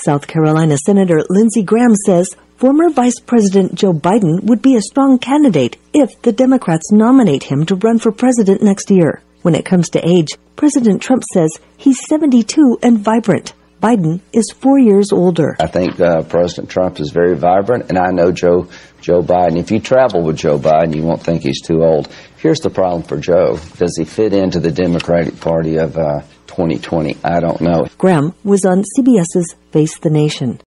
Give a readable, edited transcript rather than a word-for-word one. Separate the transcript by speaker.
Speaker 1: South Carolina Senator Lindsey Graham says former Vice President Joe Biden would be a strong candidate if the Democrats nominate him to run for president next year. When it comes to age, President Trump says he's 72 and vibrant. Biden is 4 years older.
Speaker 2: I think President Trump is very vibrant, and I know Joe Biden. If you travel with Joe Biden, you won't think he's too old. Here's the problem for Joe. Does he fit into the Democratic Party of 2020? I don't know.
Speaker 1: Graham was on CBS's Face the Nation.